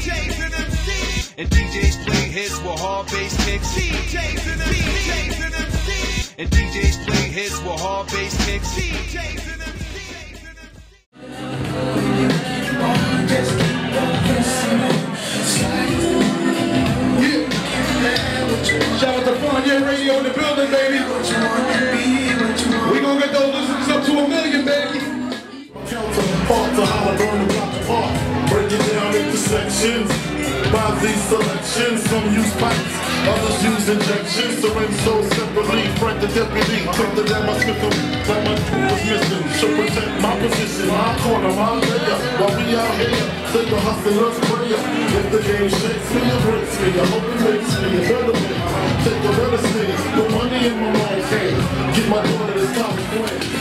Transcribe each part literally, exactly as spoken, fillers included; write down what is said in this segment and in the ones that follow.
J's and M Cs. And D Js play hits with hard bass kicks. D Js and M Cs. and M Cs. And D Js play hits with hard bass kicks. D Js and M Cs. Shout out to Fournier Radio in the building, baby. We gonna get those listeners up to a million, baby. Count to part to how I burn the block apart. Break it down into sections. By these selections, some use pipes, others use injections. Syringe so separately. Frank the deputy took the damn I skipped him. That my crew was missing. Should protect my position, my corner, my layer. While we out here, take the hustler's prayer. If the game shakes me, it breaks me. I hope it makes me a better man. Take the better thing. The money in my mind came. Get my daughter this time to play.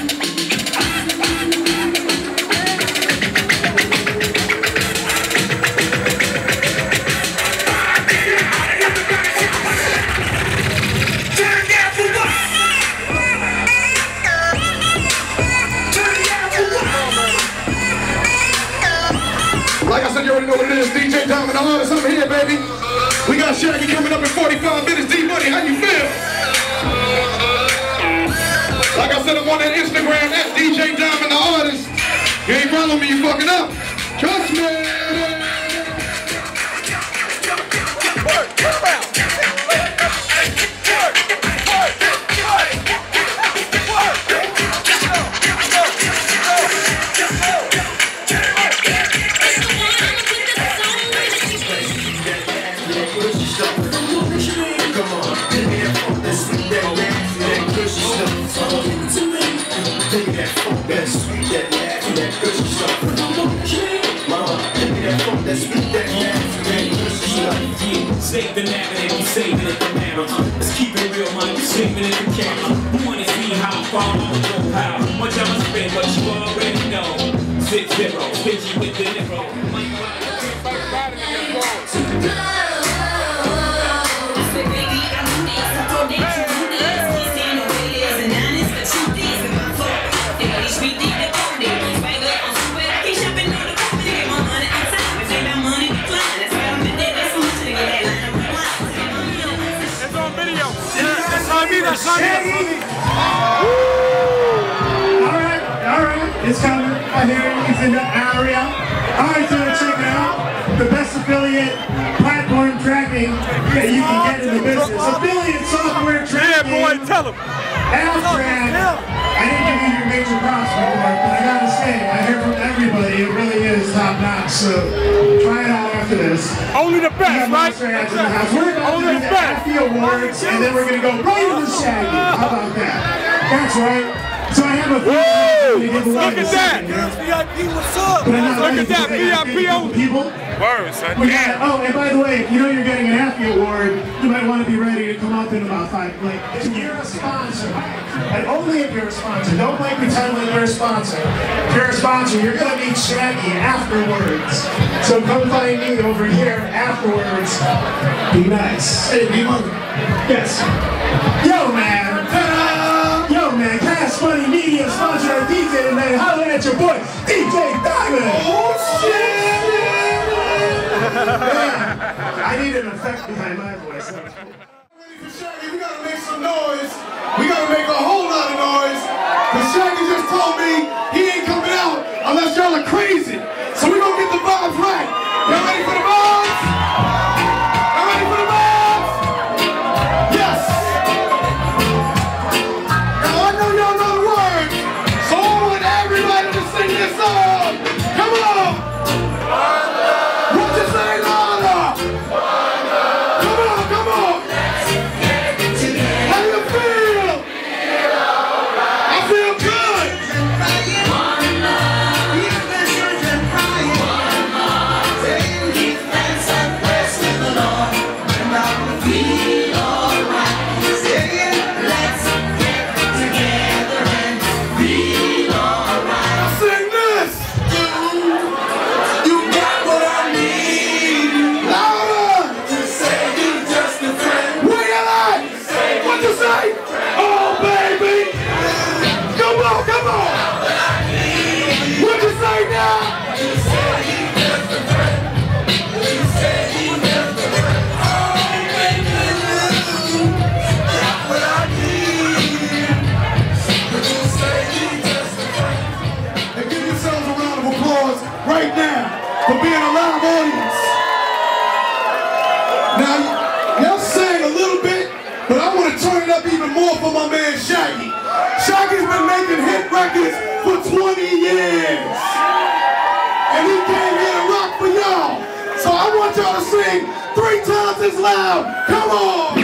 Like I said, you already know what it is. D J Diamond, the artist, I'm here, baby. We got Shaggy coming up in forty-five minutes. D-Money, how you feel? Like I said, I'm on that Instagram, that's D J Diamond, the artist. You ain't following me, you fucking up. Trust me. Work, turn around. Save the narrative, I'm saving it the narrative. Let's keep it real, man, I'm saving it the camera. You wanna see how far I'ma go, how much I'ma spend, but you already know. Six zero, stingy with the zero. Shaggy! Alright, alright, it's coming. I hear he's in the area. Alright, so check it out. The best affiliate platform tracking that you can get in the business. Affiliate software tracking. Yeah, boy, tell him. Abstract. I didn't give you your major props before, but I gotta say, I hear from everybody, it really is top notch. So try it out after this. Only the best, right? We're going to do the Effie Awards, and then we're going to go right into Shaggy. How about that? That's right. So I have a few to give away. Look at that. V I P, what's up? Look at that. V I P only. People. Word, son. We got, oh, and by the way, if you know you're getting an Effie Award, you might want to be ready to come up in about five. Like, if you're a sponsor, and only if you're a sponsor, don't like pretend like you're a sponsor. If you're a sponsor, you're going to meet Shaggy afterwards. So come find me over here afterwards. Be nice. Hey, be money. Yes. Yo, man. Ta-da! Yo, man. Cash Money Media sponsor our D J tonight. Holla at your boy, D J Diamond. Oh, shit! Man, I need an effect behind my voice. Ready for Shaggy? We gotta make some noise. We gotta make a whole lot of noise. Cause Shaggy just told me he ain't coming out unless y'all are crazy. So we gonna get the vibes right. Y'all ready for the vibes? Y'all ready for the vibes? Yes. Now I know y'all know the words, so I want everybody to sing this song. Come on. What you say, Lana? Come on, come on. How do you feel? I feel good. for being a live audience. Now, y'all sang a little bit, but I want to turn it up even more for my man Shaggy. Shaggy's been making hit records for twenty years. And he came here to rock for y'all. So I want y'all to sing three times as loud. Come on!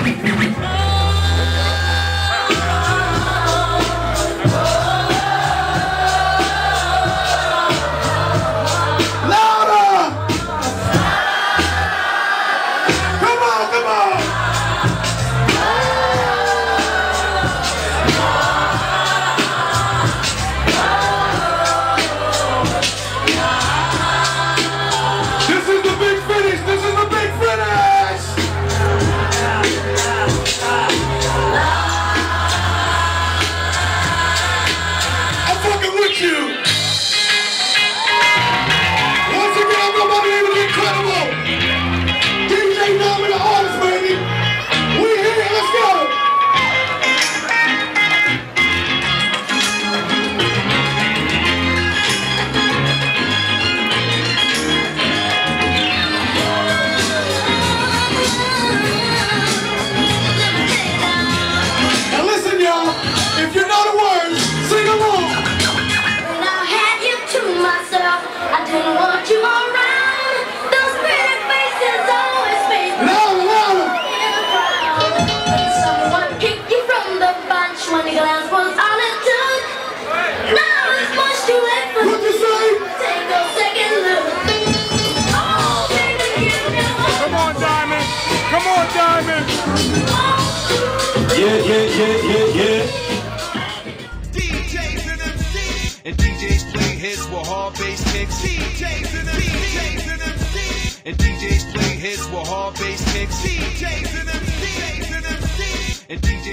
Yeah, yeah, yeah, yeah, yeah. D Js and M Cs. And D Js play hits with hard bass kicks. D Js and M Cs. and M Cs. And D Js play hits with hard bass kicks. D Js and M Cs. And D Js